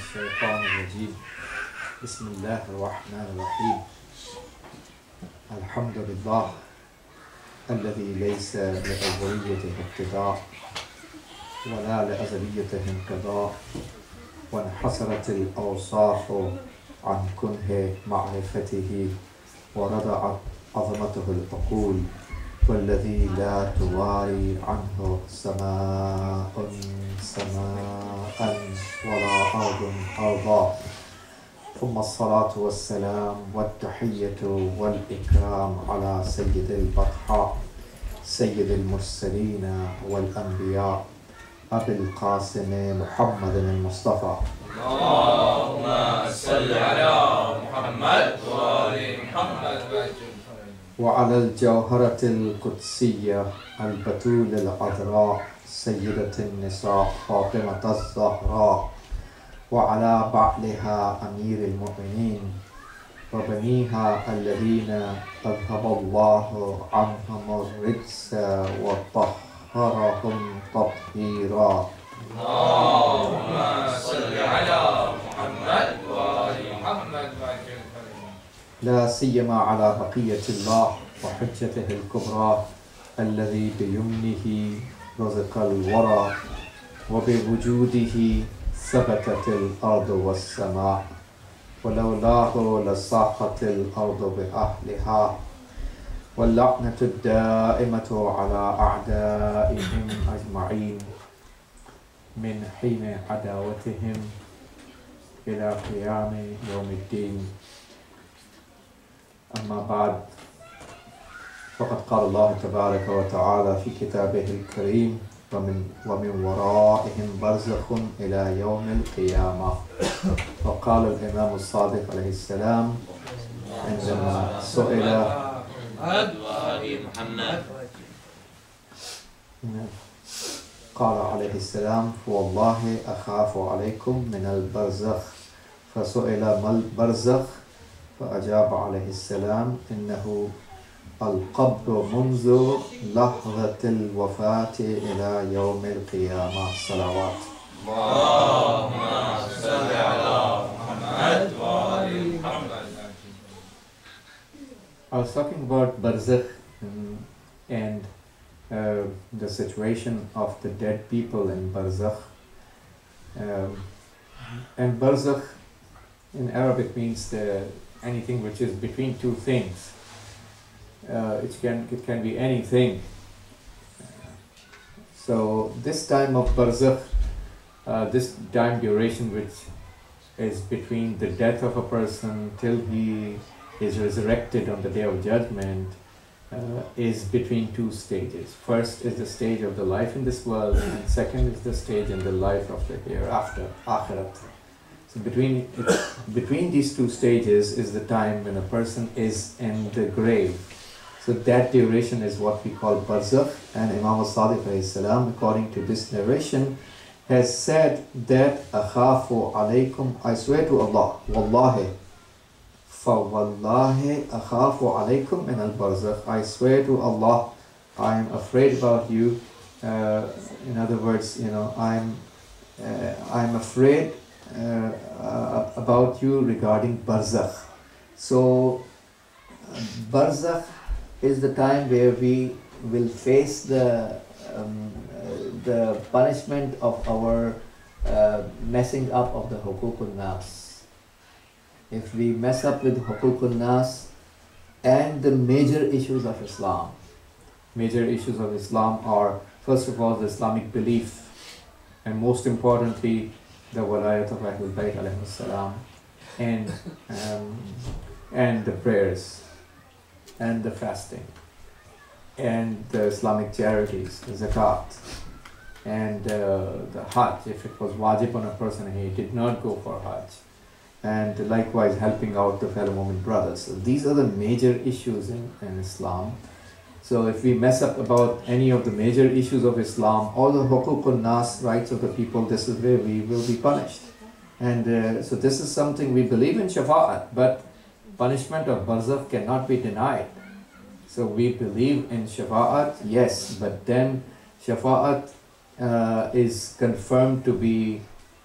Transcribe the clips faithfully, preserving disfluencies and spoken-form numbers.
الشيطان الرجيم بسم الله الرحمن الرحيم الحمد لله الذي ليس لأوليته ابتداء ولا لأزليته انقضاء وانحصرت الأوصاف عن كنه معرفته ورضعت عظمته العقول والذي لا تواري عنه سماء سماء ولا أرض أرضا ثم الصلاة والسلام والتحية والإكرام على سيد البطحاء سيد المرسلين والأنبياء أبي القاسم محمد المصطفى اللهم صل على محمد وآل محمد وعلى الجوهرة القدسية البتول العذراء سيدة النساء فاطمة الزهراء وعلى بعلها أمير المؤمنين وبنيها الذين أذهب الله عنهم الرجس وطهرهم تطهيرا. اللهم صل على محمد وآل محمد لا سيما على بقية الله وحجته الكبرى الذي بيمنه رزق الورى وبوجوده ثبتت الأرض والسماء ولولاه لصاحت الأرض بأهلها واللعنة الدائمة على أعدائهم أجمعين من حين عداوتهم إلى قيام يوم الدين. أما بعد فقد قال الله تبارك وتعالى في كتابه الكريم ومن, ومن ورائهم برزخ إلى يوم القيامة. وقال الإمام الصادق عليه السلام عندما سئل محمد قال عليه السلام والله أخاف عليكم من البرزخ فسئل ما البرزخ فأجاب عليه السلام إنه القبر منذ لحظة الوفاة إلى يوم القيامة. صلوات. اللهم صل على محمد وآل محمد. I was talking about barzakh and uh, the situation of the dead people in barzakh. Um, and barzakh in Arabic means the, anything which is between two things. Uh, it can it can be anything. So this time of barzakh, uh, this time duration which is between the death of a person till he is resurrected on the day of judgment, uh, is between two stages. First is the stage of the life in this world, and second is the stage in the life of the hereafter, akhirat. So between between these two stages is the time when a person is in the grave. So that duration is what we call barzakh, and Imam al-Sadiq alayhi salam, according to this narration, has said that akhafu alaykum, I swear to Allah, wallahi, fa wallahi akhafu alaykum min al-barzakh, I swear to Allah, I am afraid about you. Uh, in other words, you know, I'm uh, I'm afraid uh, uh, about you regarding barzakh. So barzakh is the time where we will face the um, uh, the punishment of our uh, messing up of the hukukun nas. If we mess up with hukukun nas and the major issues of Islam, major issues of Islam are first of all the Islamic belief, and most importantly the walayat of Ahlul Bayt alayhi salam, and um, and the prayers, and the fasting, and the Islamic charities, the zakat, and uh, the hajj, if it was wajib on a person and he did not go for hajj, and likewise helping out the fellow Mu'min brothers. So these are the major issues in, in Islam. So if we mess up about any of the major issues of Islam, all the hukukun nas, rights of the people, this is where we will be punished. And uh, so this is something we believe in shafa'at, but punishment of barzakh cannot be denied. So we believe in shafa'at, yes, but then shafa'at uh, is confirmed to be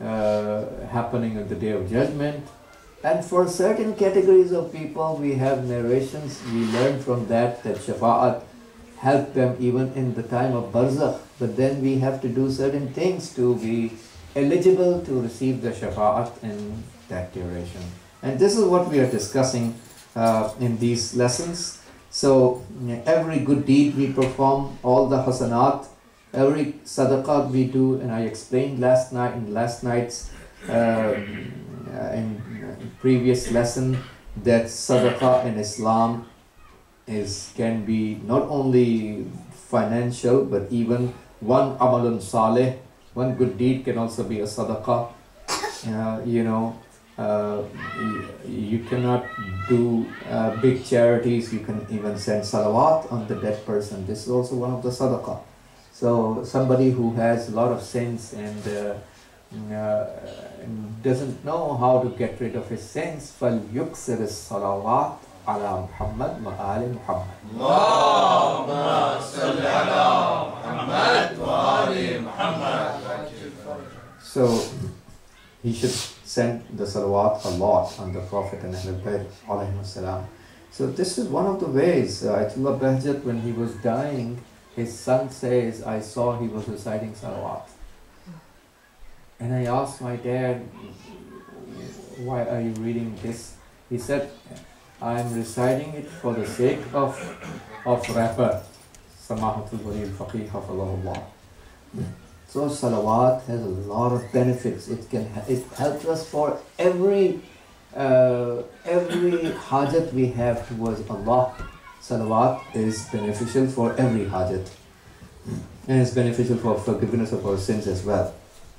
uh, happening on the Day of Judgment. And for certain categories of people, we have narrations, we learn from that that shafa'at help them even in the time of barzakh. But then we have to do certain things to be eligible to receive the shafa'at in that duration. And this is what we are discussing uh, in these lessons. So every good deed we perform, all the hasanat, every sadaqah we do, and I explained last night in last night's uh, in previous lesson that sadaqah in Islam is can be not only financial but even one amalun saleh, one good deed can also be a sadaqah. Uh, you know, uh, you, you cannot do uh, big charities, you can even send salawat on the dead person. This is also one of the sadaqah. So somebody who has a lot of sins and uh, uh, doesn't know how to get rid of his sins, فَلْيُكْسِرِ الصَّلَوَاتِ عَلَى مُحَمَّدْ وَآلِ مُحَمَّدْ. اللهم صل على محمد وآل محمد. So he should send the salawat a lot on the Prophet and Ahlul Bayt alayhi salam. So this is one of the ways. Uh, Ayatollah Bahjat, when he was dying, his son says, I saw he was reciting salawat. And I asked my dad, why are you reading this? He said, I am reciting it for the sake of of rapper. Samahatul Wali al-Faqih hafidhahullah. So salawat has a lot of benefits. It can it helps us for every uh, every hajat we have towards Allah. Salawat is beneficial for every hajat, and it's beneficial for forgiveness of our sins as well.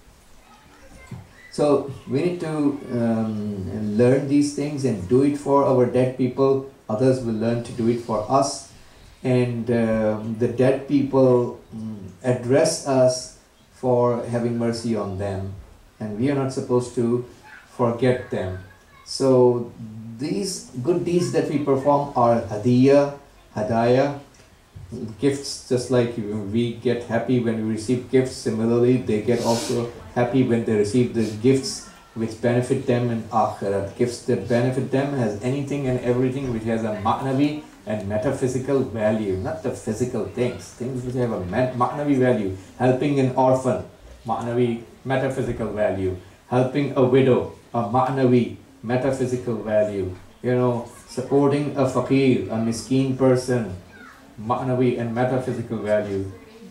So we need to um, learn these things and do it for our dead people. Others will learn to do it for us, and um, the dead people um, address us for having mercy on them, and we are not supposed to forget them. So these good deeds that we perform are hadiyah, hadaya, gifts. Just like we get happy when we receive gifts, similarly they get also happy when they receive the gifts which benefit them in akhirat. Gifts that benefit them has anything and everything which has a ma'navi and metaphysical value, not the physical things, things which have a ma'navi value. Helping an orphan, ma'navi, metaphysical value. Helping a widow, a ma'navi, metaphysical value. You know, supporting a faqir, a miskeen person, ma'navi and metaphysical value.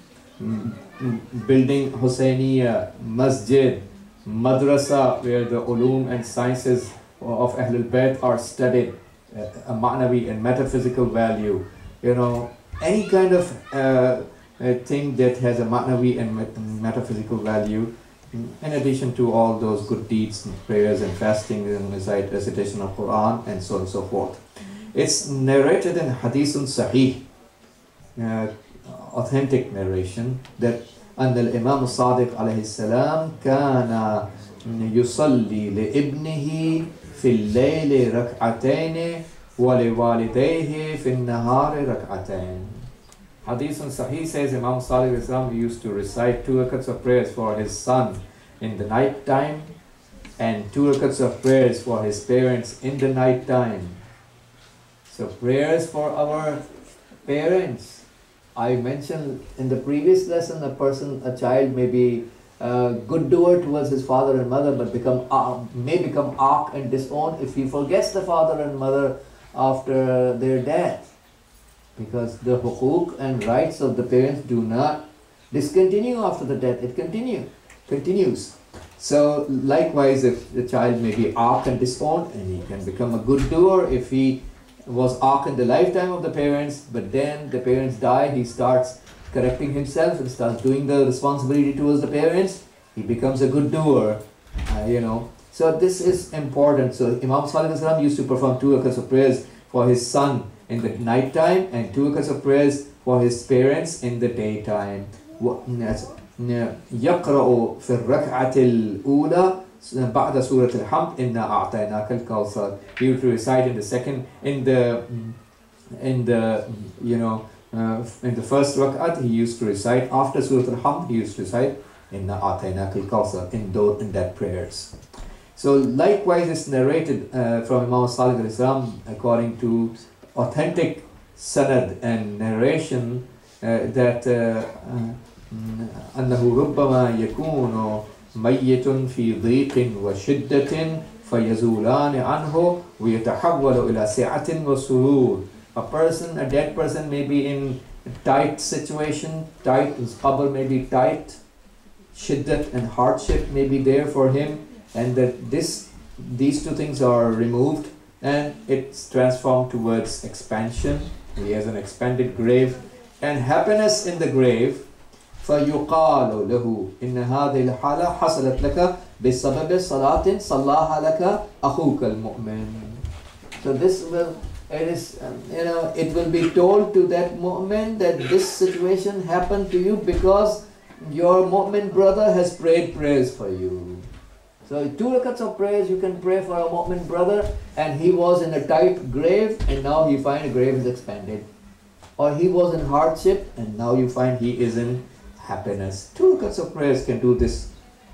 Building Hussainiya, masjid, madrasa, where the ulum and sciences of Ahlul Bayt are studied, a ma'navi and metaphysical value. You know, any kind of uh, a thing that has a ma'navi and met metaphysical value, in addition to all those good deeds, and prayers and fasting and recitation of Quran and so on and so forth. It's narrated in Hadithun Sahih, uh, authentic narration, that أن الإمام الصادق عليه السلام كان يصلي لابنه في الليل ركعتين ولوالديه في النهار ركعتين. Hadith on Sahih says Imam Salih Islam used to recite two rakats of prayers for his son in the night time and two rakats of prayers for his parents in the night time. So prayers for our parents. I mentioned in the previous lesson, a person, a child may be a good doer towards his father and mother, but become uh, may become ark and disown if he forgets the father and mother after their death, because the hukuk and rights of the parents do not discontinue after the death. It continue continues. So likewise, if the child may be ark and disowned, and he can become a good doer if he was ark in the lifetime of the parents, but then the parents die, he starts correcting himself and starts doing the responsibility towards the parents, he becomes a good doer, uh, you know. So this is important. So Imam Salih used to perform two rakats of prayers for his son in the night time and two rakats of prayers for his parents in the daytime. يقرأ في الركعة الأولى بعد سورة الحمد إنا أعطيناك الكوثر. He would recite in the second, in the, in the, you know, uh, in the first rak'at he used to recite after Surah Al-Hamd. He used to recite Inna a'tainaka al-kawthar, in, those, in that prayers. So likewise it's narrated uh, from Imam Sadiq al-Islam according to authentic sanad and narration uh, that أنه ربما يكون ميت في ضيق وشدة فيزولان عنه ويتحول إلى سعة وسرور. A person, a dead person may be in a tight situation, tight, his qabr may be tight, shiddat and hardship may be there for him, and that this, these two things are removed and it's transformed towards expansion. He has an expanded grave and happiness in the grave. فَيُقَالُ لَهُ إِنَّ هَذِهِ الْحَالَةَ حَصَلَتْ لَكَ بِسَبَبِ صَلَاةٍ صَلَّاهَا لَكَ أَخُوكَ الْمُؤْمِنِ. So this will, it is, um, you know, it will be told to that mu'min that this situation happened to you because your mu'min brother has prayed prayers for you. So two rakats of prayers you can pray for a mu'min brother, and he was in a tight grave and now you find a grave is expanded. Or he was in hardship and now you find he is in happiness. Two rakats of prayers can do this.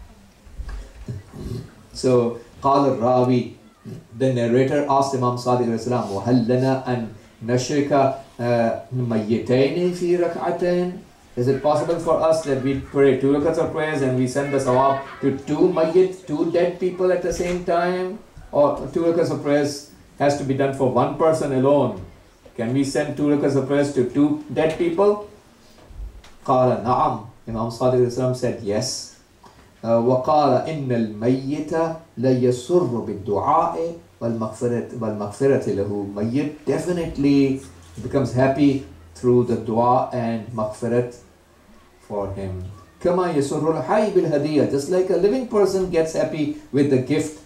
So, قال الراوي, the narrator asked Imam Sadiq alayhi salam, وَهَلْ لَنَا أَن نَشْرِكَ مَيِّتَيْنِ فِي رَكْعَتَيْنِ. Is it possible for us that we pray two rakats of prayers and we send the sawab to two mayyit, two dead people at the same time? Or two rakats of prayers has to be done for one person alone? Can we send two rakats of prayers to two dead people? قال نعم. Imam Sadiq al-Islam said yes. وقال إن الميت ليسر بالدعاء والمغفرة والمغفرة له. Mayyit definitely becomes happy through the dua and maghfirat for him. كما يسر الحي بالهدية. Just like a living person gets happy with the gift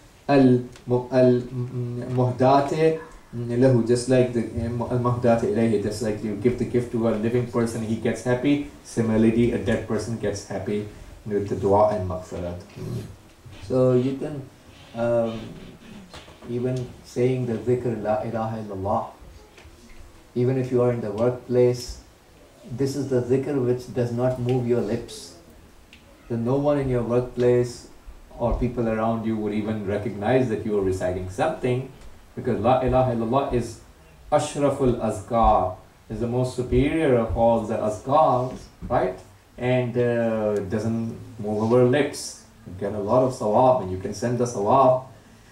al-muhdate lahu, just like the al-muhdate ilayhi, just like you give the gift to a living person, he gets happy. Similarly, a dead person gets happy with the dua and maghfirat. So you can um, even saying the dhikr la ilaha illallah, even if you are in the workplace, this is the dhikr which does not move your lips. So no one in your workplace or people around you would even recognize that you are reciting something, because la ilaha illallah is ashraful azkar, is the most superior of all the azkars, right? And uh, doesn't move our lips. You get a lot of sawab and you can send the sawab.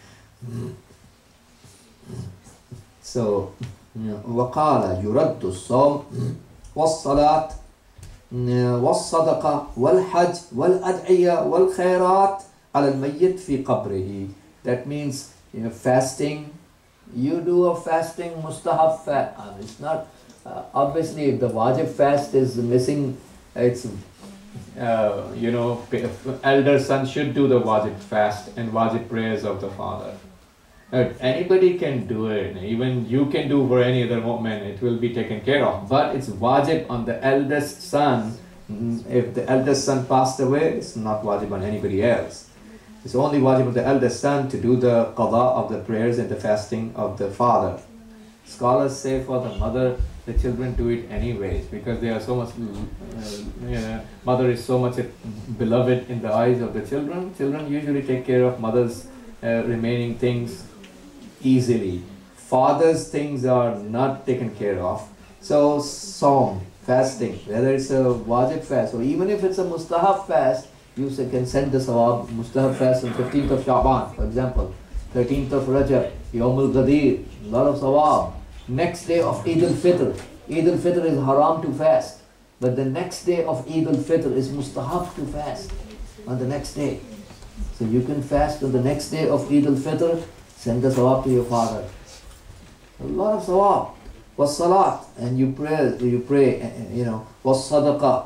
So, وقال يرد الصوم والصلاة والصدقة والحج والأدعية والخيرات على الميت في قبره. That means, you know, fasting. You do a fasting mustahab fast. Uh, it's not uh, obviously if the wajib fast is missing. It's uh, you know, elder son should do the wajib fast and wajib prayers of the father. Uh, anybody can do it. Even you can do for any other moment. It will be taken care of. But it's wajib on the eldest son. If the eldest son passed away, it's not wajib on anybody else. It's only wajib on the eldest son to do the qada of the prayers and the fasting of the father. Scholars say for the mother, the children do it anyways, because they are so much, uh, you know, mother is so much beloved in the eyes of the children. Children usually take care of mother's uh, remaining things easily. Father's things are not taken care of. So, sawm, fasting, whether it's a wajib fast or even if it's a mustahab fast, you can send the sawab. Mustahab fast on fifteenth of Sha'ban, for example, thirteenth of Rajab, Yawmul Ghadir, a lot of sawab. Next day of Eid al-Fitr. Eid al-Fitr is haram to fast, but the next day of Eid al-Fitr is mustahab to fast on the next day. So you can fast on the next day of Eid al-Fitr, send the sawab to your father. A lot of sawab. Was salat, and you pray, you pray, you know, was sadaqah.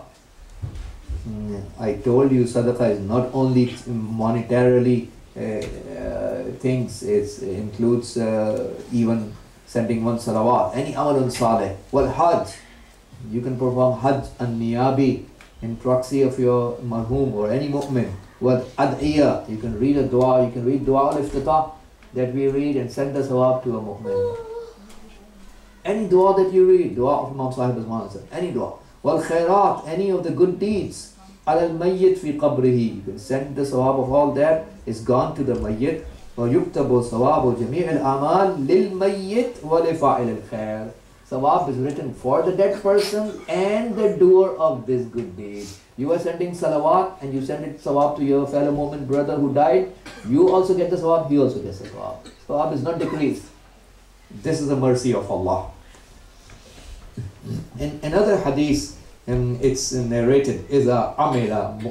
I told you sadaqah is not only monetarily uh, uh, things, it includes uh, even sending one salawat, any amal saleh. Well, hajj, you can perform hajj and niyabi in proxy of your marhum or any mu'min. Well, ad'iyah, you can read a dua, you can read dua al-iftatah that we read and send the sawab to a mu'min. Any dua that you read, dua of Imam Sahib Azman, any dua. Well, khairat, any of the good deeds, على الميت في قبره. You can send the sawab of all that is gone to the mayyit. ويكتب ثواب جميع الأعمال للميت ولفاعل الخير. Sawab is written for the dead person and the doer of this good deed. You are sending salawat and you send it sawab to your fellow mu'min brother who died. You also get the sawab, he also gets the sawab. Sawab is not decreased. This is the mercy of Allah. In another hadith, and it's narrated, إِذَا عَمِلَ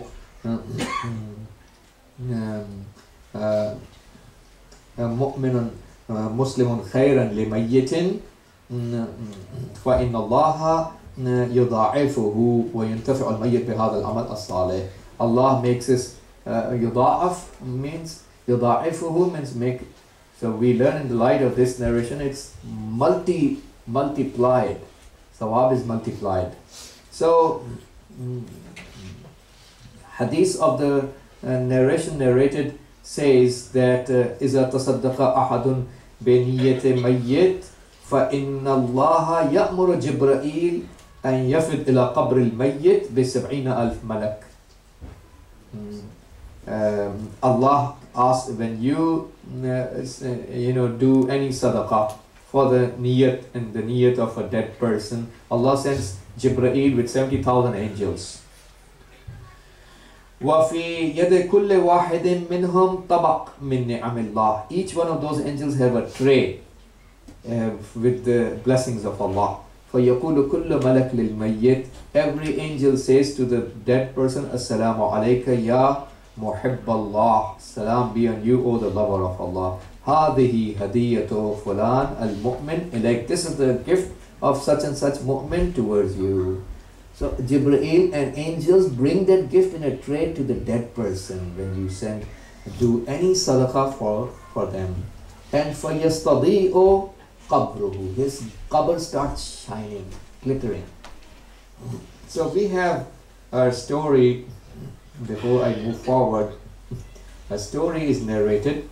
مُؤْمِنٌ مُسْلِمٌ خَيْرًا لِمَيِّتٍ فَإِنَّ اللَّهَ يُضَاعِفُهُ وَيُنْتَفِعُ الْمَيِّتِ بِهَذَا الْعَمَلِ الصَّالِحِ. Allah makes us, uh, يُضَاعَف means, يُضَاعِفُهُ means make. So we learn in the light of this narration, it's multi, multiplied. Sawab is multiplied. So, hadith of the uh, narration narrated says that إِذَا تَصَدَّقَ أَحَدٌ بِنِيَّةِ مَيِّتٍ فَإِنَّ اللَّهَ يَأْمُرُ جِبْرَائِيلَ أَنْ يَفِدْ إِلَى قَبْرِ الْمَيِّتِ بِسَبْعِينَ أَلْفِ مَلَكٍ. Um, Allah asks, when you uh, you know do any sadaqah for the niyat and the niyat of a dead person, Allah sends Jibreel with seventy thousand angels. وَفِي يَدِ كُلِّ وَاحِدٍ مِّنْهُمْ طَبَقٍ مِّن نِعَمِ اللَّهِ. Each one of those angels have a tray uh, with the blessings of Allah. فَيَقُولُ كُلُّ مَلَكٍ لِلْمَيِّتِ. Every angel says to the dead person, Assalamu alayka ya muhibb Allah. Salam be on you, O the lover of Allah. هَذِهِ هَدِيَّةُ فُلَانَ الْمُؤْمِنِ إِلَيْكَ. This is the gift of such and such mu'min towards you. So Jibreel and angels bring that gift in a tray to the dead person when you send, do any sadaqah for, for them. And for يَسْتَضِيءُ قَبْرُهُ. His qabr starts shining, glittering. So we have a story, before I move forward, a story is narrated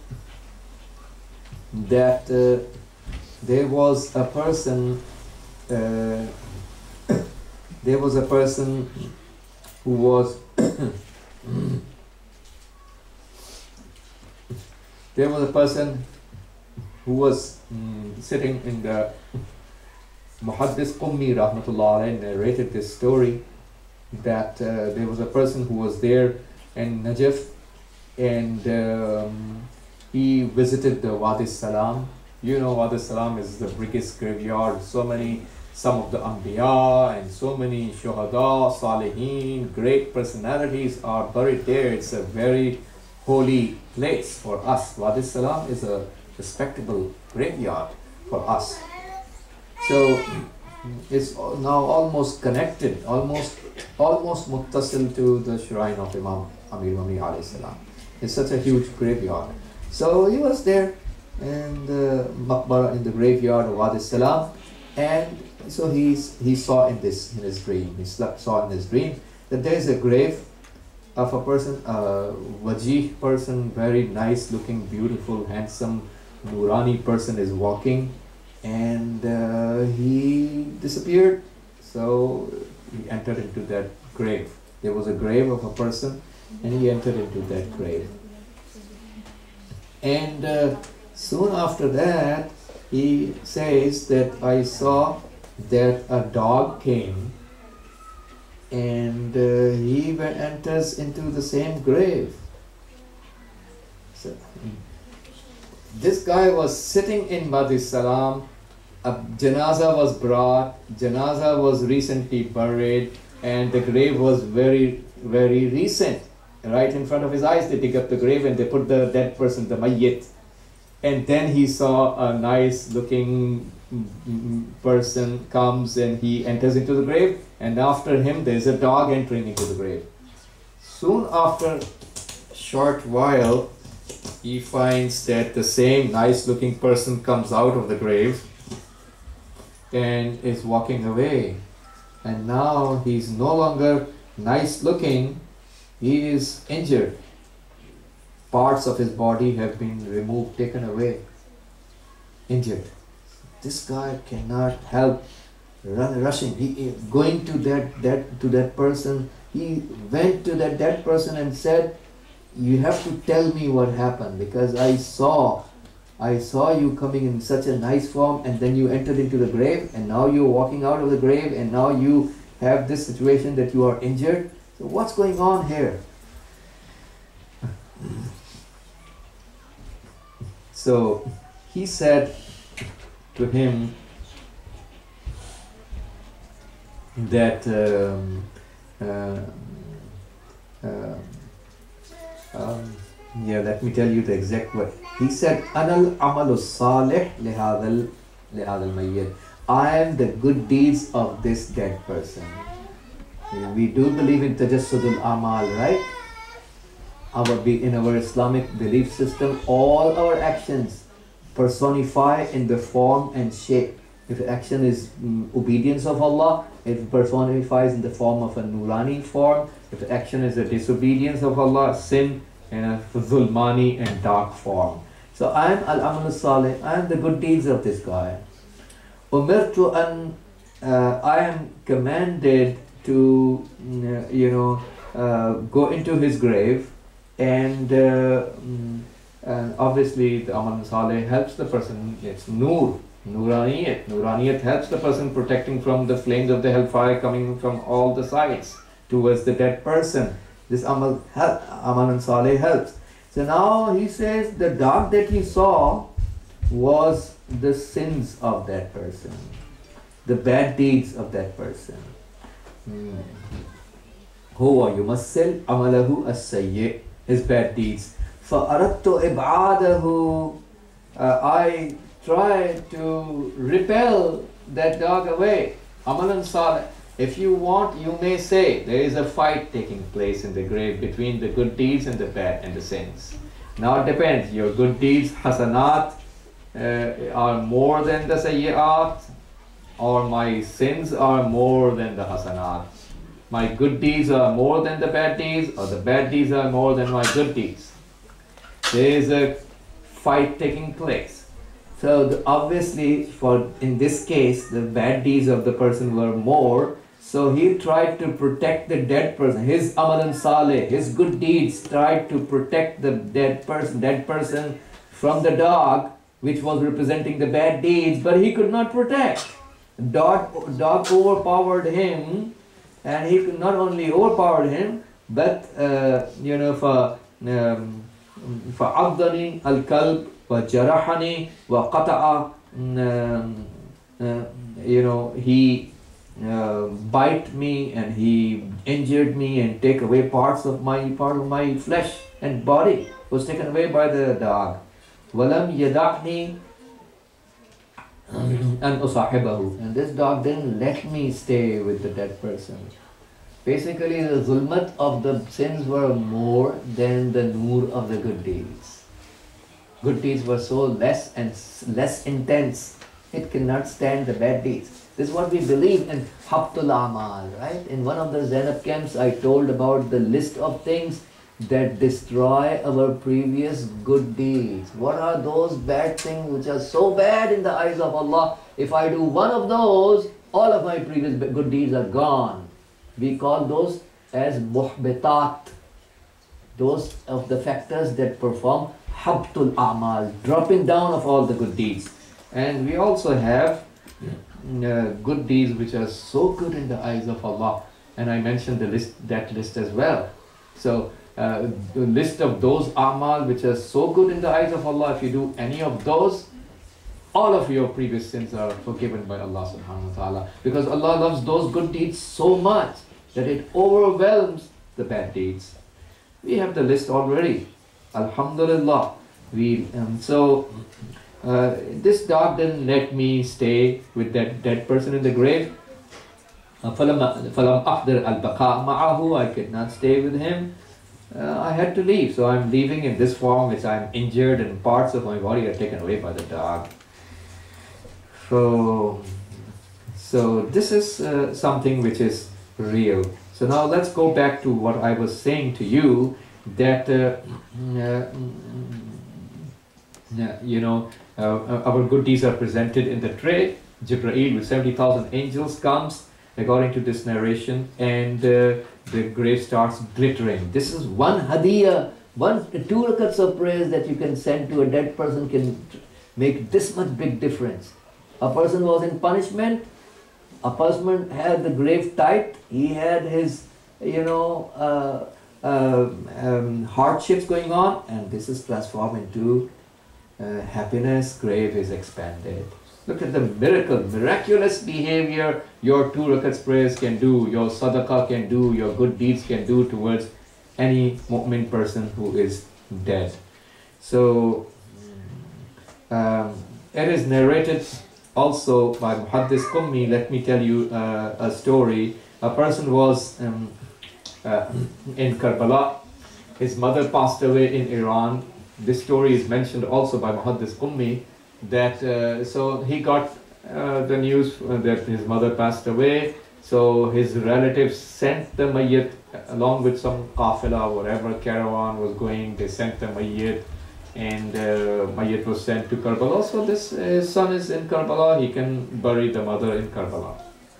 that uh, there was a person uh, there was a person who was there was a person who was mm, sitting in the Muhaddis Qummi rahmatullah alayhi narrated this story that uh, there was a person who was there in Najaf, and um, he visited the Wadi Salam. You know, Wadi Salam is the biggest graveyard. So many, some of the Anbiya and so many Shuhada, Salihin, great personalities are buried there. It's a very holy place for us. Wadi Salam is a respectable graveyard for us. So it's now almost connected, almost almost muttasil to the shrine of Imam Amir Mumni alayhi salam. It's such a huge graveyard. So he was there in the maqbara, in the graveyard of Wadi Salam, and so he's, he saw in this in his dream, he slept, saw in his dream that there is a grave of a person, a wajih person, very nice looking, beautiful, handsome, nurani person is walking, and uh, he disappeared. So he entered into that grave. There was a grave of a person, and he entered into that grave. And uh, soon after that, he says that I saw that a dog came, and uh, he went, enters into the same grave. So, this guy was sitting in Wadi Salam. A janaza was brought, janaza was recently buried, and the grave was very, very recent. Right in front of his eyes, they dig up the grave and they put the dead person, the mayyit. And then he saw a nice looking person comes and he enters into the grave, and after him there is a dog entering into the grave. Soon after a short while, he finds that the same nice looking person comes out of the grave and is walking away, and now he's no longer nice looking, he is injured. Parts of his body have been removed, taken away, injured. This guy cannot help run, rushing, he, going to that, that, to that person he went to that dead person and said, you have to tell me what happened, because I saw I saw you coming in such a nice form, and then you entered into the grave, and now you're walking out of the grave, and now you have this situation that you are injured. So what's going on here? So he said to him that um, uh, uh, um, yeah, let me tell you the exact word. He said, Anal amalu salih lihadal lihadal mayyit. I am the good deeds of this dead person. We do believe in tajassudul amal, right? Our in our Islamic belief system, all our actions personify in the form and shape. If action is um, obedience of Allah, it personifies in the form of a nurani form. If action is a disobedience of Allah, sin, in a zulmani and dark form. So I am al-amal salih, I am the good deeds of this guy. Umirtu an, uh, I am commanded to, uh, you know, uh, go into his grave, and, uh, and obviously the amal salih helps the person. It's nur, nuraniyat. Nuraniyat helps the person, protecting from the flames of the hellfire coming from all the sides towards the dead person. This amal, amal salih helps. So now he says the dark that he saw was the sins of that person, the bad deeds of that person. Huwa yumassil amalahu as-sayyi, his bad deeds. فَأَرَدْتُ إِبْعَادَهُ, I tried to repel that dark away. Amalan salih. If you want, you may say there is a fight taking place in the grave between the good deeds and the bad and the sins. Now it depends. Your good deeds, hasanat, uh, are more than the sayyi'at, or my sins are more than the hasanat. My good deeds are more than the bad deeds, or the bad deeds are more than my good deeds. There is a fight taking place. So the, obviously, for in this case, the bad deeds of the person were more. So he tried to protect the dead person. His amalan salih, his good deeds, tried to protect the dead person, dead person from the dog, which was representing the bad deeds, but he could not protect. Dog, dog overpowered him, and he could not only overpower him, but uh, you know, for um, for abdani al kalb wa jarahani wa qata'a, um, uh, you know, he. Uh, bite me, and he injured me and take away parts of my part of my flesh and body was taken away by the dog. Walam yada'ni an usahibahu, and this dog didn't let me stay with the dead person. Basically, the zulmat of the sins were more than the nur of the good deeds. Good deeds were so less and less intense, it cannot stand the bad deeds. This is what we believe in Habtul Amal, right? In one of the Zainab camps, I told about the list of things that destroy our previous good deeds. What are those bad things which are so bad in the eyes of Allah? If I do one of those, all of my previous good deeds are gone. We call those as muhbitat, those of the factors that perform Habtul Amal, dropping down of all the good deeds. And we also have Uh, good deeds which are so good in the eyes of Allah, and I mentioned the list, that list as well. So uh, the list of those amal which are so good in the eyes of Allah, if you do any of those, all of your previous sins are forgiven by Allah subhanahu wa ta'ala, because Allah loves those good deeds so much that it overwhelms the bad deeds. We have the list already, alhamdulillah. We um, so Uh, this dog didn't let me stay with that dead person in the grave. فَلَمْ أَقْدِرْ الْبَقَاءَ مَعَهُ, I could not stay with him. Uh, I had to leave, so I'm leaving in this form which I'm injured and parts of my body are taken away by the dog. So, so this is uh, something which is real. So now let's go back to what I was saying to you, that uh, uh, you know, uh, our good deeds are presented in the tray. Jibreel with seventy thousand angels comes according to this narration, and uh, the grave starts glittering. This is one hadiyah, one, two rakats of prayers that you can send to a dead person can make this much big difference. A person was in punishment, a person had the grave tight, he had his, you know, uh, uh, um, hardships going on, and this is transformed into uh, happiness, grave is expanded. Look at the miracle, miraculous behavior your two rakats prayers can do, your sadaqah can do, your good deeds can do towards any mu'min person who is dead. So, um, it is narrated also by Muhaddis Qummi. Let me tell you uh, a story. A person was um, uh, in Karbala. His mother passed away in Iran. This story is mentioned also by Muhaddis Qummi. That uh, so he got uh, the news that his mother passed away. So his relatives sent the mayyit along with some qafila, whatever caravan was going. They sent the mayyit, and uh, mayyit was sent to Karbala. So this his son is in Karbala. He can bury the mother in Karbala.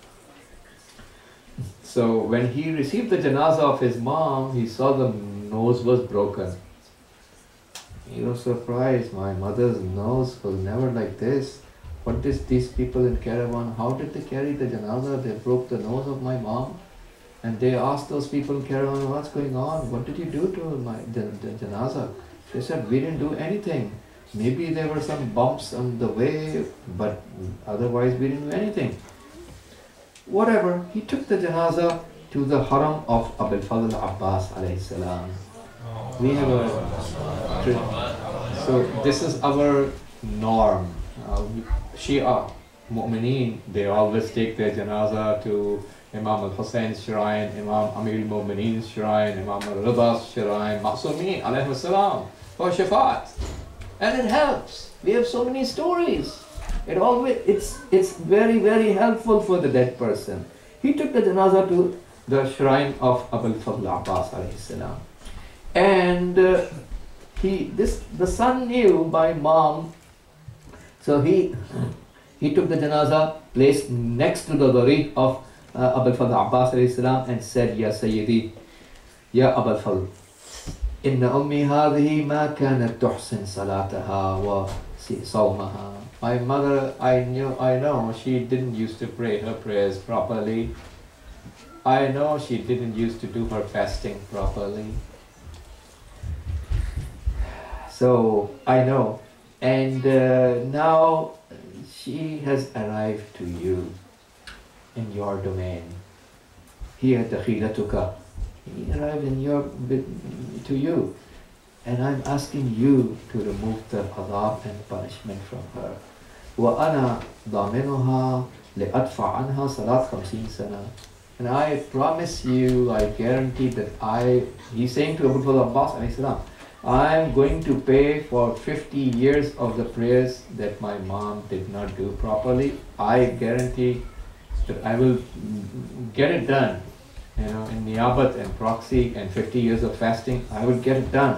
So when he received the janazah of his mom, he saw the nose was broken. He was surprised. My mother's nose was never like this. What did these people in caravan, how did they carry the janazah? They broke the nose of my mom. And they asked those people in caravan, what's going on? What did you do to my the, the janazah? They said, we didn't do anything. Maybe there were some bumps on the way, but otherwise we didn't do anything. Whatever, he took the janazah to the haram of Abul Fadl Abbas alayhi salam. We have a, so this is our norm. Uh, Shia Mu'mineen, they always take their janazah to Imam al-Husayn's shrine, Imam Amir al-Mu'mineen's shrine, Imam al-Rida's shrine, Ma'sumeen alayhi salam, for shafaat. And it helps. We have so many stories. It always, it's, it's very, very helpful for the dead person. He took the janazah to the shrine of Abul Fadl Abbas alayhi salam. And uh, he, this, the son knew by mom, so he, he took the janazah, placed next to the dariq of uh, Abul Fadl Abbas alayhi salam, and said, Ya Sayyidi, Ya Abul Fadl, Inna ummi hadhihi ma kanat tuhsin salataha wa sawmaha. My mother, I knew, I know she didn't used to pray her prayers properly. I know she didn't used to do her fasting properly. So I know, and uh, now she has arrived to you in your domain. Here dakhilatuka, he arrived in your to you, and I'm asking you to remove the adab and punishment from her. Wa ana daminuha li'adfa anha salat khamseen sana. And I promise you, I guarantee that I. He's saying to Abu Fadl Abbas alayhi salam, I am going to pay for fifty years of the prayers that my mom did not do properly. I guarantee that I will get it done. You know, in niyabat and proxy and fifty years of fasting, I will get it done.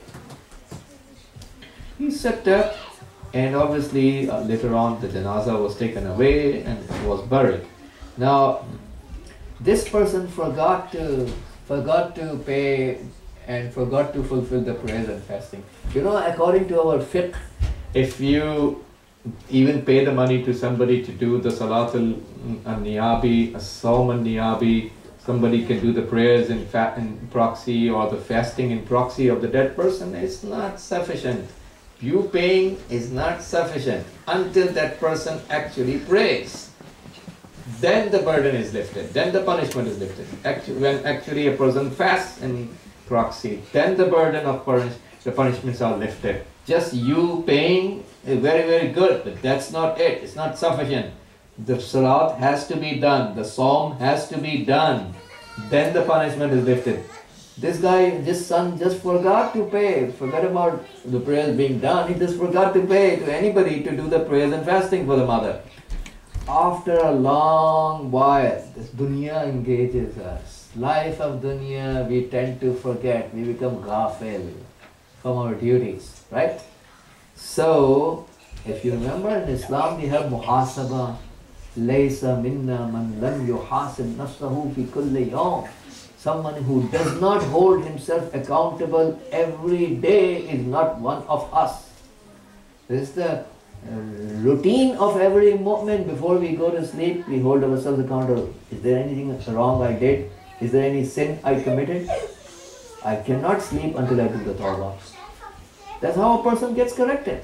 He sat up, and obviously uh, later on the janazah was taken away and was buried. Now, this person forgot to forgot to pay and forgot to fulfill the prayers and fasting. You know, according to our fiqh, if you even pay the money to somebody to do the salatul niyabi, a sawm niyabi, somebody can do the prayers in, fa in proxy or the fasting in proxy of the dead person, it's not sufficient. You paying is not sufficient until that person actually prays. Then the burden is lifted, then the punishment is lifted. Actually, when actually a person fasts in proxy, then the burden of punish, the punishments are lifted. Just you paying is very, very good, but that's not it. It's not sufficient. The salat has to be done, the psalm has to be done, then the punishment is lifted. This guy, this son just forgot to pay, forgot about the prayers being done, he just forgot to pay to anybody to do the prayers and fasting for the mother. After a long while, this dunya engages us. Life of dunya, we tend to forget, we become ghafil from our duties, right? So, if you remember in Islam we have muhasabah, لَيْسَ مِنَّا مَنْ لَمْ يُحَاسِبْ نَفْسَهُ فِي كُلِّ يَوْمٍ. Someone who does not hold himself accountable every day is not one of us. This is the uh, routine of every moment. Before we go to sleep, we hold ourselves accountable. Is there anything wrong I did? Is there any sin I committed? I cannot sleep until I do the tawbah. That's how a person gets corrected.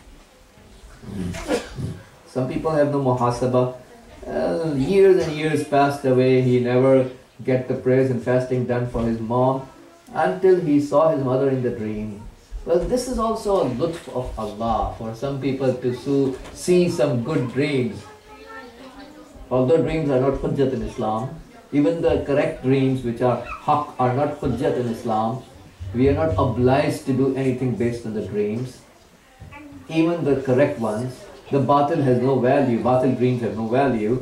Some people have no muhasabah. Uh, years and years passed away. He never get the prayers and fasting done for his mom until he saw his mother in the dream. Well, this is also a lutf of Allah for some people to see some good dreams. Although dreams are not hujjat in Islam, even the correct dreams which are haqq are not hujjat in Islam. We are not obliged to do anything based on the dreams. Even the correct ones. The batil has no value. Batil dreams have no value.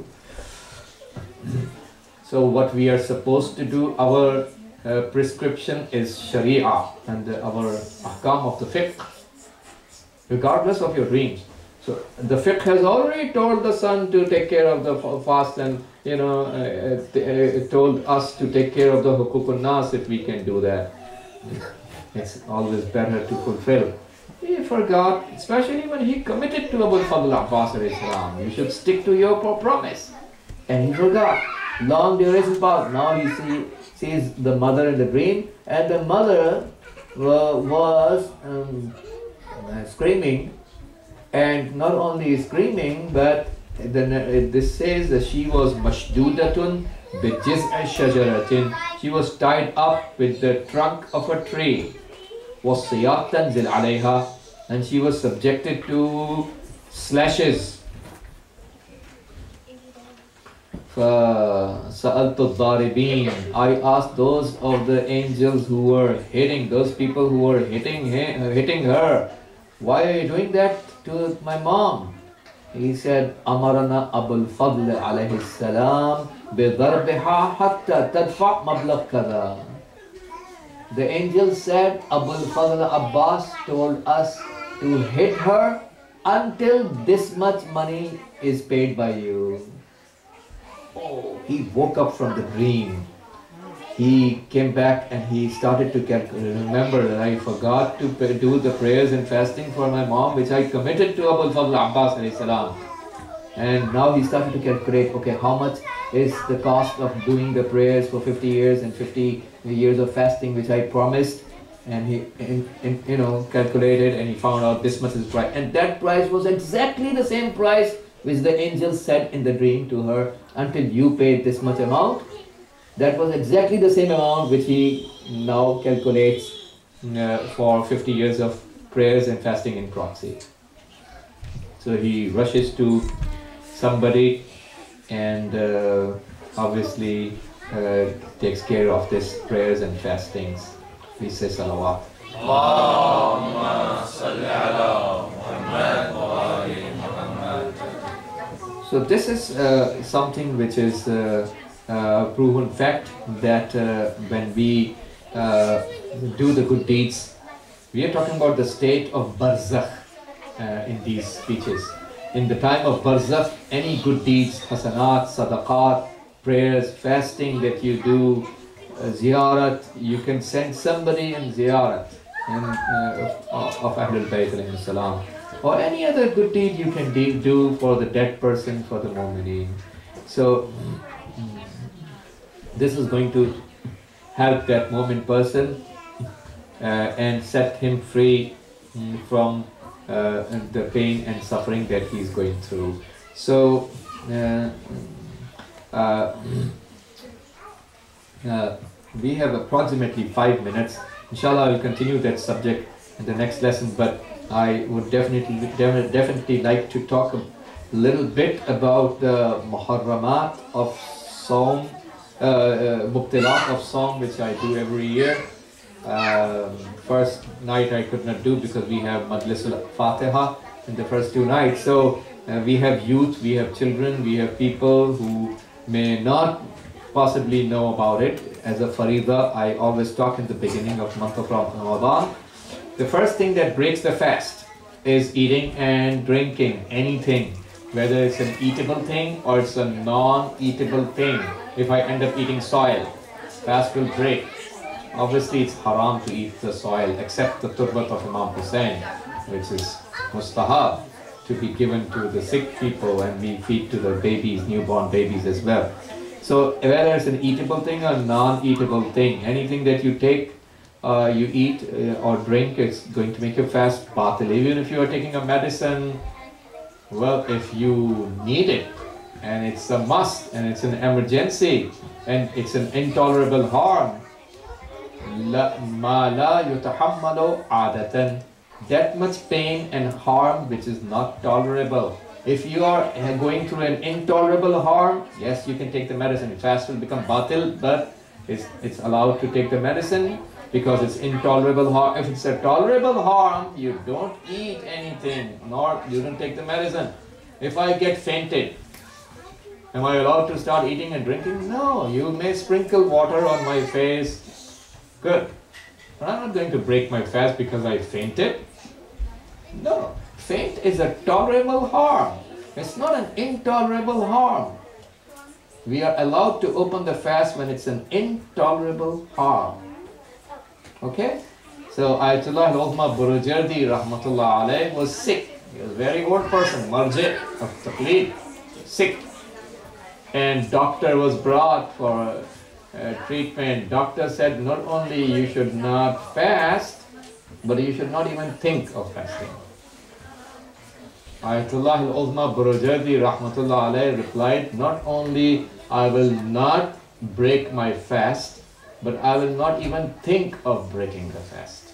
So what we are supposed to do, our uh, prescription is sharia and uh, our ahkam of the fiqh, regardless of your dreams. So the fiqh has already told the son to take care of the fast, and you know, uh, uh, told us to take care of the hukukun nas if we can do that. It's always better to fulfill. He forgot, especially when he committed to Abu Fadl Abbas alayhi salam. You should stick to your promise. And he forgot. Long duration passed. Now he see, sees the mother in the dream, and the mother uh, was um, uh, screaming, and not only screaming, but then uh, this says that she was mashdudatun bijiz'i shajaratin. She was tied up with the trunk of a tree. Was siyatan zil alayha, and she was subjected to slashes. فَسَأَلْتُ الضَّارِبِينَ, I asked those of the angels who were hitting, those people who were hitting him, hitting her, why are you doing that to my mom? He said, أَمَرَنَا أَبُو الْفَضْلِ عَلَيْهِ السَّلَامِ بِضَرْبِهَا حَتَّى تَدْفَعْ مَبْلَغْ كَذَا. The angel said, Abu Fadl Abbas told us to hit her until this much money is paid by you. Oh, he woke up from the dream. He came back and he started to remember that I forgot to do the prayers and fasting for my mom, which I committed to Abu Fadl Abbas alayhi salam. And now he started to calculate, okay, how much is the cost of doing the prayers for fifty years and fifty years of fasting, which I promised. And he, in, in, you know, calculated, and he found out this much is the price. And that price was exactly the same price which the angel said in the dream to her, until you paid this much amount. That was exactly the same amount which he now calculates uh, for fifty years of prayers and fasting in proxy. So he rushes to somebody and uh, obviously uh, takes care of this prayers and fastings. We say salawat. Allahumma salli ala Muhammad wa ali Muhammad. So this is uh, something which is uh, uh, proven fact, that uh, when we uh, do the good deeds, we are talking about the state of barzakh uh, in these speeches. In the time of barzakh, any good deeds, hasanat, sadaqat, prayers, fasting that you do, uh, ziyarat, you can send somebody in ziyarat in, uh, of, of Ahlul Bayt alayhi salam, or any other good deed you can de do for the dead person, for the mu'mineen. So this is going to help that mu'min person uh, and set him free mm, from uh, the pain and suffering that he is going through. So uh, uh, uh, we have approximately five minutes. Inshallah, I will continue that subject in the next lesson, but I would definitely definitely like to talk a little bit about the muharramat of Sawm, uh, uh, mubtilat of Sawm, which I do every year. Um, first night I could not do because we have Majlisul Fatiha in the first two nights. So uh, we have youth, we have children, we have people who may not possibly know about it. As a farida, I always talk in the beginning of month of Ramadan. The first thing that breaks the fast is eating and drinking anything, whether it's an eatable thing or it's a non-eatable thing. If I end up eating soil, fast will break. Obviously, it's haram to eat the soil, except the turbat of Imam Hussain, which is mustahab, to be given to the sick people, and we feed to the babies, newborn babies as well. So whether it's an eatable thing or non-eatable thing, anything that you take, uh, you eat uh, or drink, it's going to make your fast batil. Even if you are taking a medicine, well, if you need it, and it's a must, and it's an emergency, and it's an intolerable harm, la ma la yutahammalu adatan, that much pain and harm which is not tolerable. If you are going through an intolerable harm, yes, you can take the medicine. Fast will become batil, but it's, it's allowed to take the medicine because it's intolerable harm. If it's a tolerable harm, you don't eat anything, nor you don't take the medicine. If I get fainted, am I allowed to start eating and drinking? No, you may sprinkle water on my face. Good. But I'm not going to break my fast because I fainted. No. Faint is a tolerable harm. It's not an intolerable harm. We are allowed to open the fast when it's an intolerable harm. Okay? So Ayatollah al-Uzma Burujardi rahmatullah alayh was sick. He was a very old person, marji of taqleed, sick. And doctor was brought for uh, treatment. Doctor said not only you should not fast, but you should not even think of fasting. Ayatollah al-Uzma Burujardi rahmatullah alayh replied, not only I will not break my fast, but I will not even think of breaking the fast.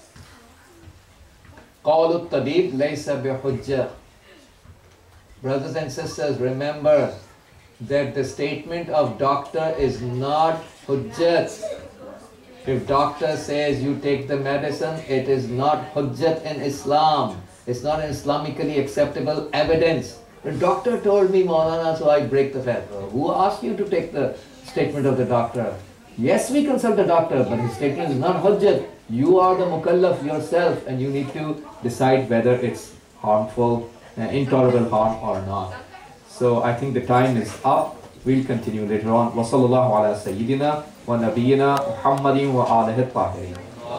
قَوْلُ الطَّبِيبِ لَيْسَ بِحُجَّةٍ. Brothers and sisters, remember that the statement of doctor is not hujjat. If doctor says you take the medicine, it is not hujjat in Islam. It's not an Islamically acceptable evidence. The doctor told me, Maulana, so I break the fast. Who asked you to take the statement of the doctor? Yes, we consult the doctor, but his statement is not hujjat. You are the mukallaf yourself, and you need to decide whether it's harmful, uh, intolerable harm or not. So I think the time is up. We'll continue later on. Wa sallallahu ala sayyidina wa nabiyyina Muhammadin wa alihi at-tahirin.